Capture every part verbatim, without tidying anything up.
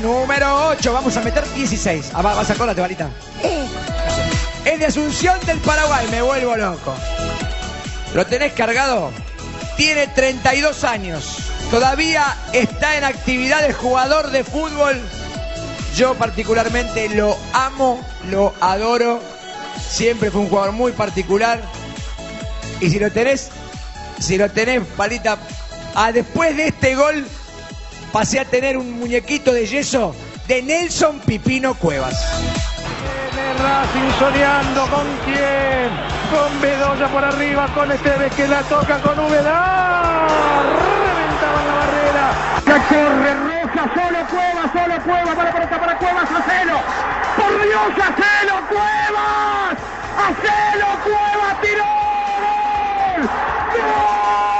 número ocho. Vamos a meter dieciséis. Ah, vas a cola, Tebalita. Eh. Es de Asunción del Paraguay. Me vuelvo loco. ¿Lo tenés cargado? Tiene treinta y dos años. Todavía está en actividad de jugador de fútbol. Yo particularmente lo amo, lo adoro. Siempre fue un jugador muy particular. Y si lo tenés, si lo tenés, Palita, ah, después de este gol pasé a tener un muñequito de yeso de Nelson Pipino Cuevas. Viene Racing soñando, ¿con quién? Con Bedoya por arriba, con Esteves que la toca con Úbeda. Reventaba en la barrera. Que corre Roja, solo Cuevas, solo Cuevas, para para para Cuevas, hacelo. Por Dios, hacelo, Cuevas. Hacelo, Cuevas, tiró. ¡Gol! ¡Gol!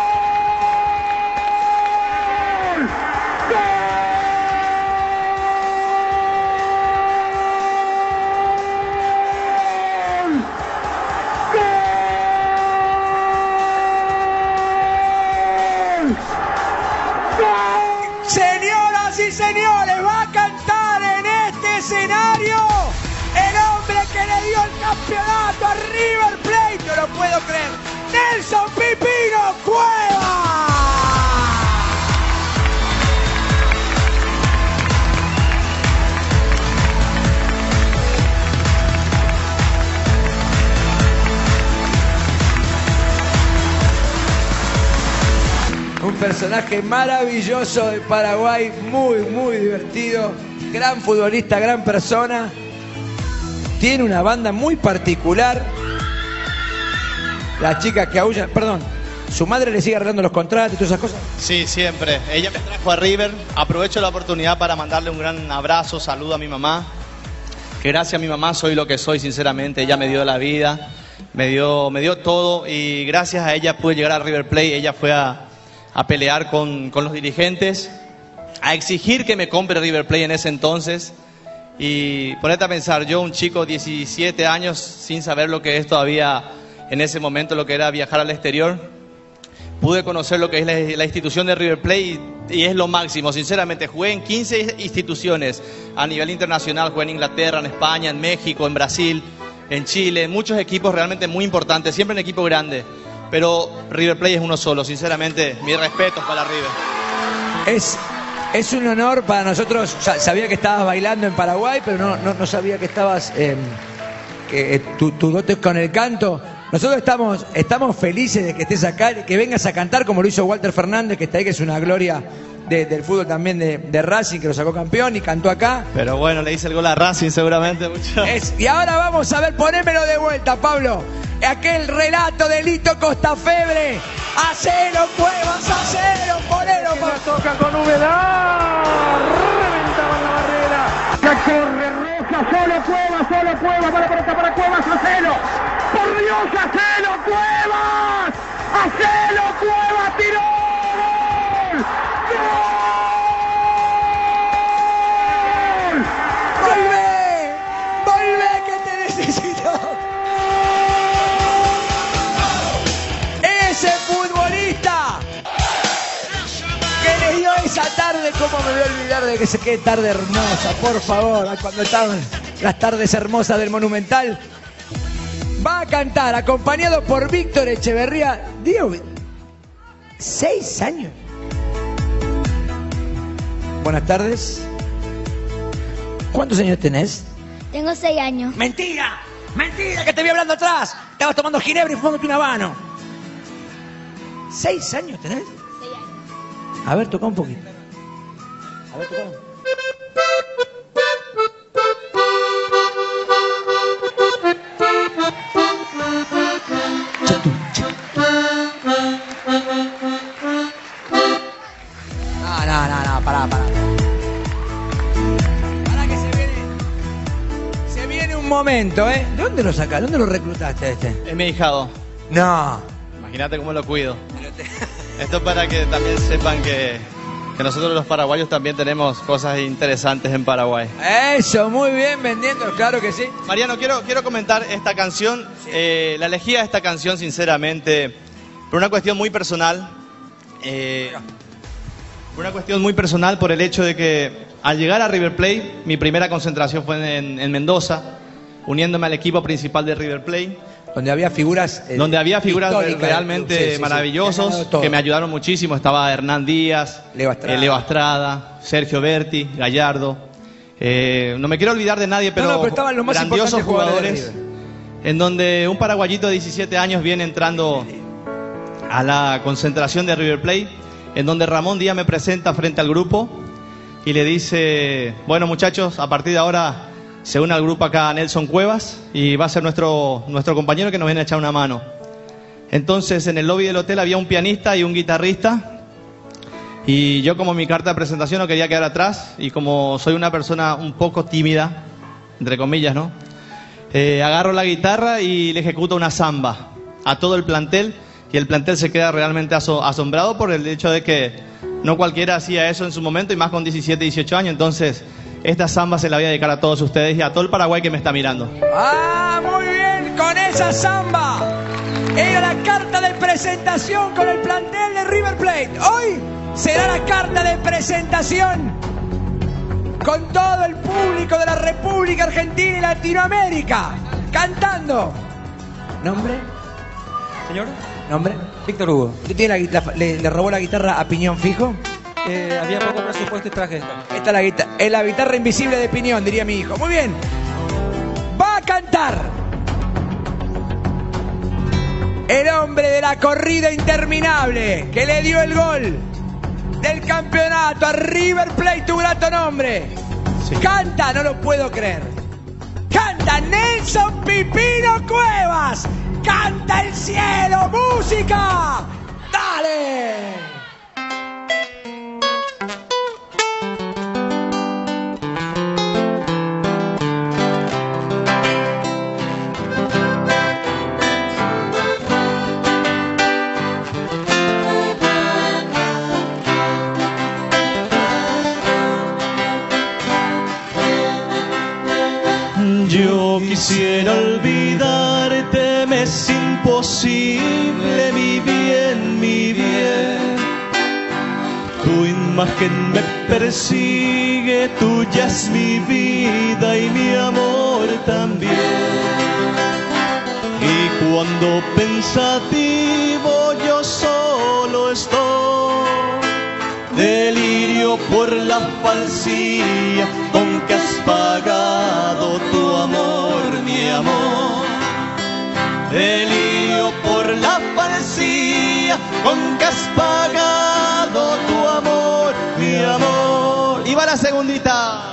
Señoras y señores, va a cantar en este escenario el hombre que le dio el campeonato a River Plate, no lo puedo creer, Nelson Pipino Cuevas. Un personaje maravilloso de Paraguay, muy, muy divertido, gran futbolista, gran persona. Tiene una banda muy particular. La chica que aúlla, perdón, ¿su madre le sigue arreglando los contratos y todas esas cosas? Sí, siempre. Ella me trajo a River. Aprovecho la oportunidad para mandarle un gran abrazo, saludo a mi mamá. Que gracias a mi mamá soy lo que soy, sinceramente. Ella me dio la vida, me dio, me dio todo y gracias a ella pude llegar a River Plate. Ella fue a... a pelear con, con los dirigentes, a exigir que me compre River Plate en ese entonces. Y ponete a pensar, yo un chico de diecisiete años, sin saber lo que es todavía en ese momento, lo que era viajar al exterior, pude conocer lo que es la, la institución de River Plate y, y es lo máximo, sinceramente. Jugué en quince instituciones a nivel internacional, jugué en Inglaterra, en España, en México, en Brasil, en Chile, muchos equipos realmente muy importantes, siempre en equipo grande. Pero River Plate es uno solo, sinceramente, mis respetos para River. Es, es un honor para nosotros. Sabía que estabas bailando en Paraguay, pero no, no, no sabía que estabas, eh, que tu, tu dote con el canto. Nosotros estamos, estamos felices de que estés acá, de que vengas a cantar como lo hizo Walter Fernández, que está ahí, que es una gloria de, del fútbol también de, de Racing, que lo sacó campeón y cantó acá. Pero bueno, le hice el gol a Racing seguramente mucho. Es, y ahora vamos a ver, ponémelo de vuelta, Pablo. Aquel relato de Lito Costafebre. Hacelo, Cuevas, hacelo, ponelo. La toca con Úbeda. Reventaba en la barrera. Que corre Roja, solo Cuevas, solo Cuevas, para para para Cuevas, hacelo. Por Dios, hacelo, Cuevas. Hacelo, Cuevas, tiró. ¡Gol! ¡Gol! ¡Volvé! ¡Volvé que te necesito! Ese futbolista que le dio esa tarde, cómo me voy a olvidar de que se quede tarde hermosa, por favor, cuando estaban las tardes hermosas del Monumental. Va a cantar acompañado por Víctor Echeverría. Diego, seis años. Buenas tardes. ¿Cuántos años tenés? Tengo seis años. ¡Mentira! ¡Mentira! Que te vi hablando atrás. Estabas tomando ginebra y fumándote un habano. ¿Seis años tenés? Seis años. A ver, toca un poquito. A ver, toca. Chatú, chatú. No, no, no, no, pará, pará. Pará que se viene. Se viene un momento, ¿eh? ¿De dónde lo sacás? ¿Dónde lo reclutaste este? Es mi hijado. No. Imagínate cómo lo cuido. Esto para que también sepan que, que nosotros los paraguayos también tenemos cosas interesantes en Paraguay. Eso, muy bien, vendiendo, claro que sí. Mariano, quiero, quiero comentar esta canción. Eh, la elegí a esta canción, sinceramente, por una cuestión muy personal. Eh, por una cuestión muy personal, por el hecho de que al llegar a River Plate, mi primera concentración fue en, en Mendoza, uniéndome al equipo principal de River Plate. Donde había figuras eh, Donde había figuras realmente sí, sí, maravillosos, sí, que, que me ayudaron muchísimo. Estaba Hernán Díaz, Leo Estrada, eh, Leo Estrada Sergio Berti, Gallardo. Eh, no me quiero olvidar de nadie, pero, no, no, pero estaban los más grandiosos jugadores, jugadores. En donde un paraguayito de diecisiete años viene entrando a la concentración de River Plate, en donde Ramón Díaz me presenta frente al grupo y le dice: bueno, muchachos, a partir de ahora se une al grupo acá Nelson Cuevas y va a ser nuestro, nuestro compañero que nos viene a echar una mano. Entonces en el lobby del hotel había un pianista y un guitarrista, y yo, como mi carta de presentación, no quería quedar atrás, y como soy una persona un poco tímida, entre comillas, ¿no? Eh, agarro la guitarra y le ejecuto una samba a todo el plantel, y el plantel se queda realmente aso asombrado por el hecho de que no cualquiera hacía eso en su momento, y más con diecisiete, dieciocho años. Entonces esta samba se la voy a dedicar a todos ustedes y a todo el Paraguay que me está mirando. ¡Ah, muy bien! Con esa samba era la carta de presentación con el plantel de River Plate. Hoy será la carta de presentación con todo el público de la República Argentina y Latinoamérica, cantando. ¿Nombre? ¿Señor? ¿Nombre? Víctor Hugo. ¿Usted tiene la, la, le, le robó la guitarra a Piñón Fijo? Eh, había poco presupuesto y traje esta. Esta es la, guitarra, es la guitarra invisible de Piñón, diría mi hijo. Muy bien. Va a cantar el hombre de la corrida interminable que le dio el gol del campeonato a River Plate, tu grato nombre. Sí. Canta, no lo puedo creer. Canta Nelson Pipino Cuevas. Canta el cielo, música. ¡Dale! Yo quisiera olvidarte, me es imposible, mi bien, mi bien. Tu imagen me persigue, tuya es mi vida y mi amor también. Y cuando pensativo yo solo estoy, delirio por la falsía con que has pagado tu amor, mi amor. Delirio por la falsía con que has pagado tu amor, mi amor. Y va la segundita.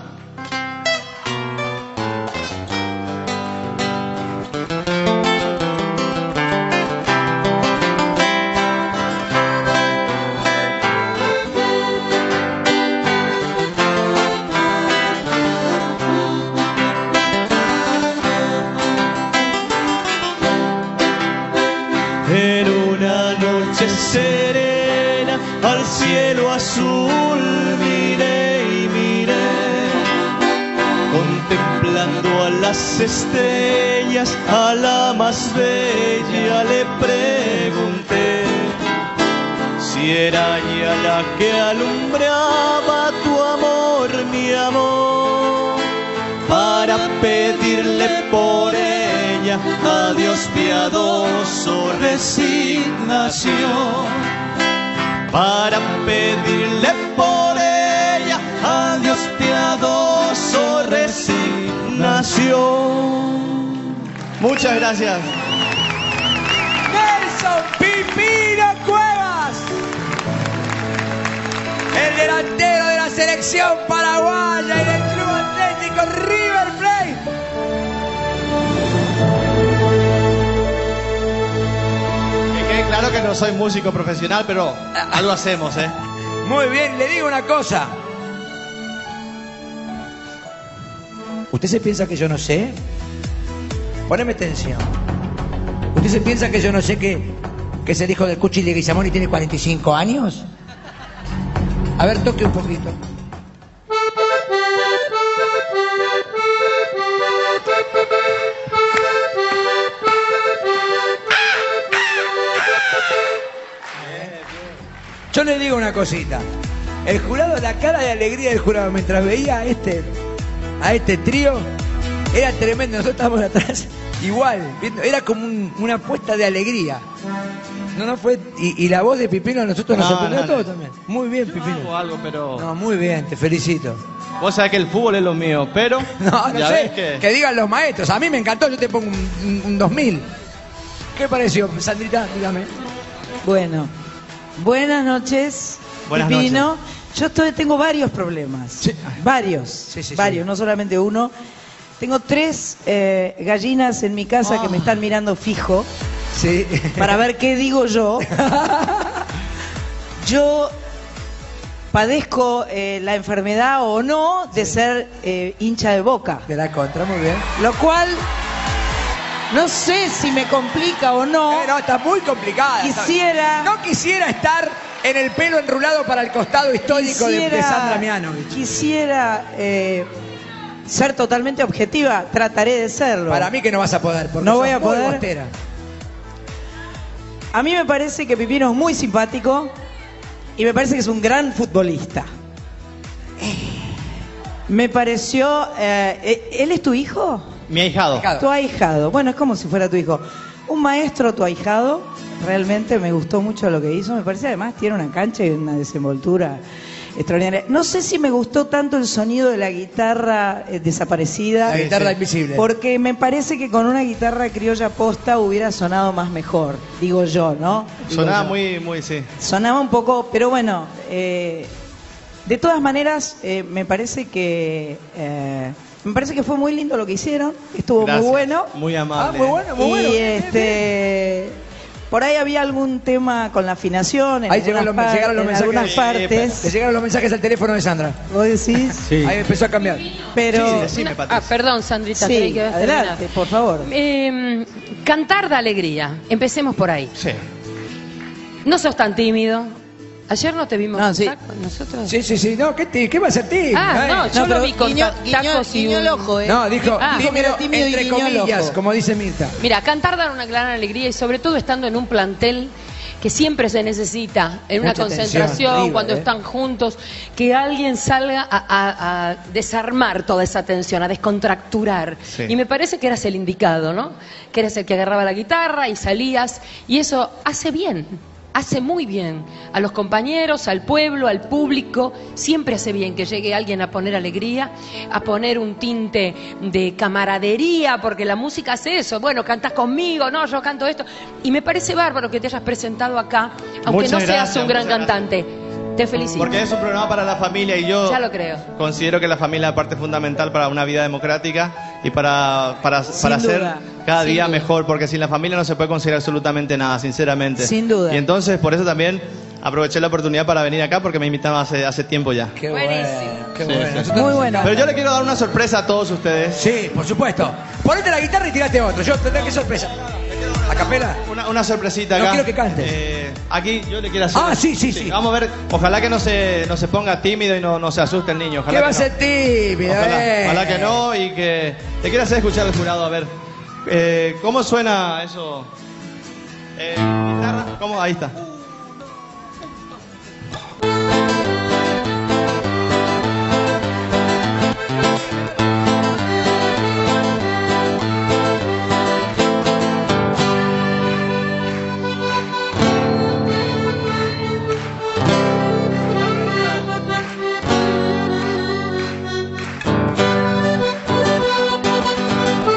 En una noche serena al cielo azul miré y miré, contemplando a las estrellas, a la más bella le pregunté si era ella la que alumbraba tu amor, mi amor, para pedirle por ella a Dios piadoso resignación, para pedirle por ella a Dios piadoso resignación. Muchas gracias. Nelson Pipino Cuevas, el delantero de la selección paraguaya y del Club Atlético River Plate. Que quede claro que no soy músico profesional, pero algo hacemos, ¿eh? Muy bien, le digo una cosa. ¿Usted se piensa que yo no sé? Poneme atención. ¿Usted se piensa que yo no sé que, que es el hijo del Cuchi de Guizamón y tiene cuarenta y cinco años? A ver, toque un poquito. Yo le digo una cosita. El jurado, la cara de alegría del jurado mientras veía a este, a este trío, era tremendo. Nosotros estábamos atrás, igual, viendo, era como un, una apuesta de alegría. No, no fue. Y, y la voz de Pipino a nosotros nos No, sorprendió no, a todos no. también. Muy bien, Yo Pipino. hago algo, pero... No, muy bien, te felicito. Vos sabés que el fútbol es lo mío, pero... No, no ya sé, ves que... que digan los maestros. A mí me encantó, yo te pongo un, un, un dos mil. ¿Qué pareció, Sandrita? Dígame. Bueno, buenas noches, Buenas Pipino. noches. Yo estoy, tengo varios problemas. Sí. Varios. Sí, sí, varios, sí. no solamente uno. Tengo tres eh, gallinas en mi casa Oh. que me están mirando fijo Sí. para ver qué digo yo. Yo padezco eh, la enfermedad o no de ser eh, hincha de Boca. De la contra, muy bien. Lo cual no sé si me complica o no. Eh, no, está muy complicada. Quisiera- No quisiera estar en el pelo enrulado para el costado histórico de, de Sandra Mianovich. Quisiera eh, ser totalmente objetiva, trataré de serlo. Para mí que no vas a poder, porque No sos voy a muy poder. bostera. A mí me parece que Pipino es muy simpático y me parece que es un gran futbolista. Me pareció... eh, ¿Él es tu hijo? Mi ahijado. Ahijado. Tu ahijado. Bueno, es como si fuera tu hijo. Un maestro, tu ahijado. Realmente me gustó mucho lo que hizo. Me parece además tiene una cancha y una desenvoltura extraordinaria. No sé si me gustó tanto el sonido de la guitarra eh, desaparecida. La guitarra invisible. Porque me parece que con una guitarra criolla posta hubiera sonado más mejor. Digo yo, ¿no? Digo Sonaba yo. muy, muy, sí. Sonaba un poco, pero bueno, eh, de todas maneras, eh, me parece que eh, me parece que fue muy lindo lo que hicieron, estuvo Gracias. muy bueno. Muy Ah, amable. muy bueno, muy Y bueno. Bien, bien. este, por ahí había algún tema con la afinación en Ahí algunas, llegaron los- par- llegaron los en mensajes. algunas Sí, partes. Le llegaron los mensajes al teléfono de Sandra. ¿Vos decís? Sí. Ahí empezó a cambiar. Pero Sí, decime, Una- Patricia. ah, perdón, Sandrita, creí sí, que ibas a adelante, terminar. por favor. Eh, cantar da alegría. Empecemos por ahí. Sí. No sos tan tímido. Ayer no te vimos No, sí. cantar con nosotros. Sí, sí, sí. No, ¿qué, te- qué va a ser ti? Ah, no, yo No, lo pero vi con guiñó- ta- guiñó- tacos y guiñó el un- ojo, ¿eh? No, dijo, Ah. Dijo que tímido, era tímido y entre guiñó el comillas, ojo. como dice Mirta. Mira, cantar da una gran alegría y sobre todo estando en un plantel que siempre se necesita en una Mucha concentración, tensión, River, cuando ¿eh? están juntos, que alguien salga a, a- a desarmar toda esa tensión, a descontracturar. Sí. Y me parece que eras el indicado, ¿no? Que eras el que agarraba la guitarra y salías, y eso hace bien. Hace muy bien a los compañeros, al pueblo, al público. Siempre hace bien que llegue alguien a poner alegría, a poner un tinte de camaradería, porque la música hace eso. Bueno, cantás conmigo, no, yo canto esto. Y me parece bárbaro que te hayas presentado acá, aunque Muchas no seas gracias, un gran muchas cantante. Te felicito. Porque es un programa para la familia y yo Ya lo creo. considero que la familia es parte fundamental para una vida democrática y para, para, para Sin hacer duda. cada Sin día duda. mejor, porque sin la familia no se puede conseguir absolutamente nada, sinceramente. Sin duda. Y entonces por eso también aproveché la oportunidad para venir acá porque me invitaron hace, hace tiempo ya. Qué Buenísimo. bueno, qué Sí, bueno. sí. Nosotros Muy nos bueno. encanta. Pero yo le quiero dar una sorpresa a todos ustedes. Sí, por supuesto. Ponete la guitarra y tirate otro. Yo tendré que sorpresa. ¿A capela? Una, una sorpresita No acá. quiero que cantes. Eh, aquí yo le quiero hacer. Ah, sí, sí, sí. Vamos a ver, ojalá que no se, no se ponga tímido y no, no se asuste el niño. Ojalá ¿Qué que va a no. ser tímido? Ojalá, eh? ojalá que no y que te quiero hacer escuchar al jurado a ver eh, cómo suena eso. Eh, guitarra, ¿cómo? Ahí está.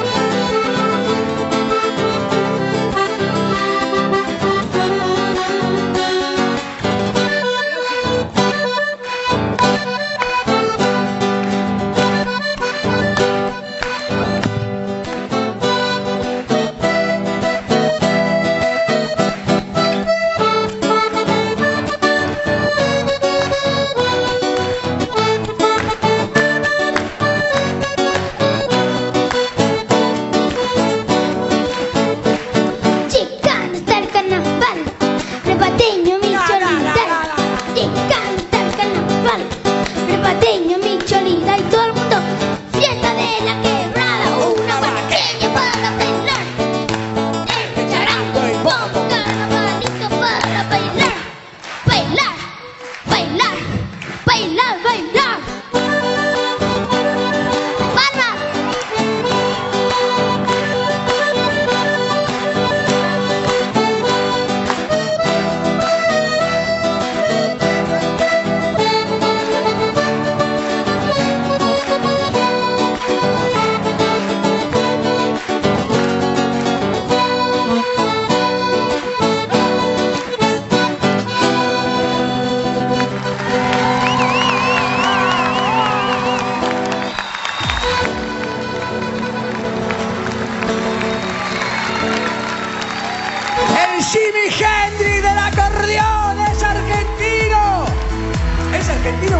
Thank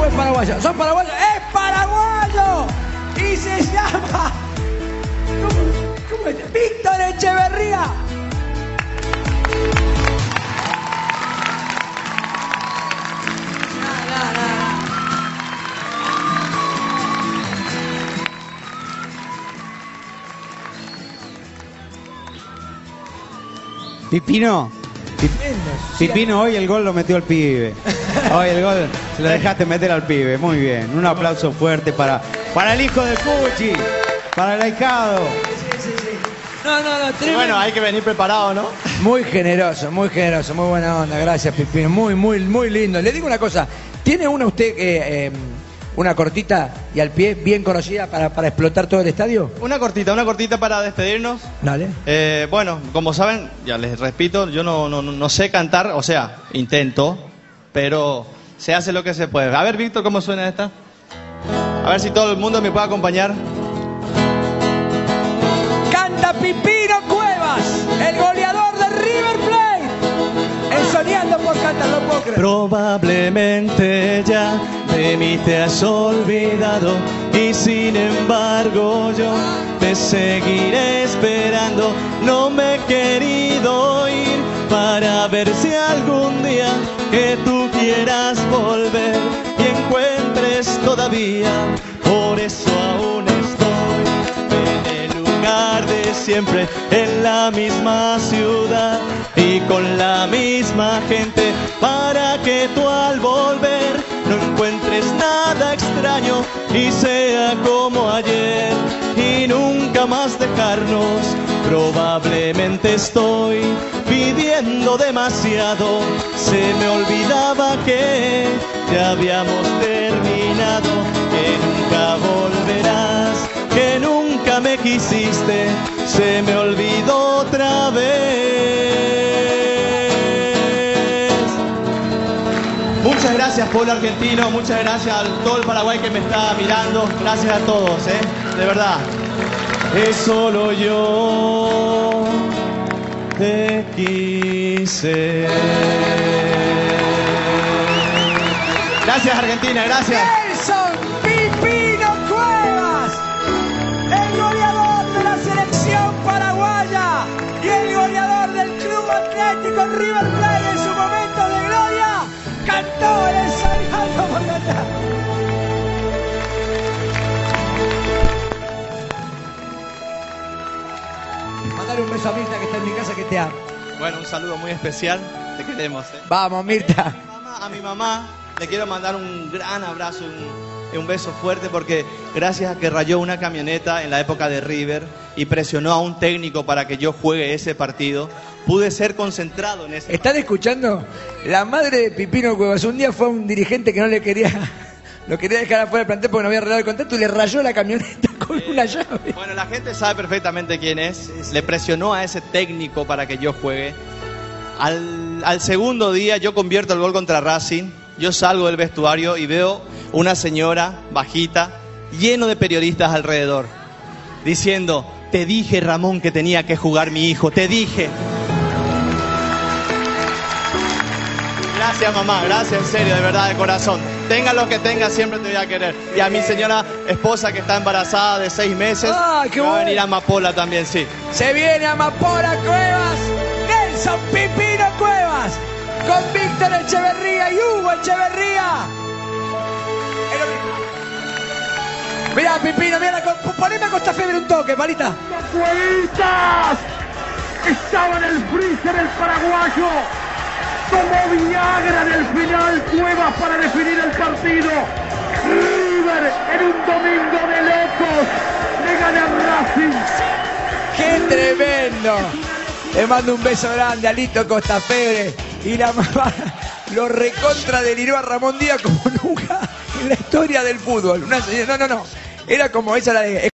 es paraguayo? ¿Son paraguayos? ¡Es paraguayo! Y se llama... ¿Cómo, cómo es? Víctor Echeverría. Pipino, Pipino, hoy el gol lo metió el pibe. Hoy el gol se lo dejaste meter al pibe. Muy bien. Un aplauso fuerte para, para el hijo de Puchi, para el ahijado. Sí, sí, sí. No, no, no, tremendo. Bueno, hay que venir preparado, ¿no? Muy generoso, muy generoso, muy buena onda. Gracias, Pipino. Muy, muy, muy lindo. Le digo una cosa. ¿Tiene una usted eh, eh, una cortita y al pie bien conocida para, para explotar todo el estadio? Una cortita, una cortita para despedirnos. Dale. Eh, bueno, como saben, ya les repito, yo no, no, no sé cantar, o sea, intento, pero se hace lo que se puede. A ver, Víctor, ¿cómo suena esta? A ver si todo el mundo me puede acompañar. Canta Pipino Cuevas, el goleador de River Plate. El soñando por cantar, no puedo creer. Probablemente ya de mí te has olvidado y sin embargo yo te seguiré esperando. No me he querido ir para ver si algún día que tú quieras volver y encuentres todavía. Por eso aún estoy en el lugar de siempre, en la misma ciudad y con la misma gente, para que tú al volver no encuentres nada extraño y sea como ayer y nunca más dejarnos. Probablemente estoy pidiendo demasiado, se me olvidaba que ya habíamos terminado, que nunca volverás, que nunca me quisiste, se me olvidó otra vez. Muchas gracias, pueblo argentino, muchas gracias a todo el Paraguay que me está mirando, gracias a todos, ¿eh? De verdad. Es solo yo te quise. Gracias, Argentina, gracias. Nelson Pipino Cuevas, el goleador de la selección paraguaya y el goleador del Club Atlético River Plate en su momento de gloria, cantó el ensayado por cantar. Mandale un beso a Mirta que está en mi casa, que te ama. Bueno, un saludo muy especial, te queremos, ¿eh? Vamos, Mirta. A mi mamá, a mi mamá le quiero mandar un gran abrazo, un, un beso fuerte, porque gracias a que rayó una camioneta en la época de River y presionó a un técnico para que yo juegue ese partido, pude ser concentrado en ese ¿Están escuchando? La madre de Pipino Cuevas un día fue a un dirigente que no le quería, lo quería dejar afuera del plantel porque no había arreglado el contrato y le rayó la camioneta con una llave. Bueno, la gente sabe perfectamente quién es. Sí, sí. Le presionó a ese técnico para que yo juegue. Al, al segundo día yo convierto el gol contra Racing. Yo salgo del vestuario y veo una señora bajita, lleno de periodistas alrededor, diciendo: te dije, Ramón, que tenía que jugar mi hijo, te dije. Gracias, mamá, gracias, en serio, de verdad, de corazón. Tenga lo que tenga, siempre te voy a querer. Y a mi señora esposa que está embarazada de seis meses, ah, qué va bueno. a venir a Amapola también, sí. Se viene Amapola Cuevas, Nelson Pipino Cuevas, con Víctor Echeverría y Hugo Echeverría. Mirá, Pipino, mirá, poneme a Costa Febre un toque, palita. ¡Cuevitas! Estaba en el freezer el paraguayo. Como Viagra en el final, Cuevas para definir el partido. River en un domingo de locos le gana a Racing. ¡Qué tremendo! Le mando un beso grande a Lito Costafebre y la mamá lo recontra deliró a Ramón Díaz como nunca en la historia del fútbol. Una señora, no, no, no. Era como esa la de...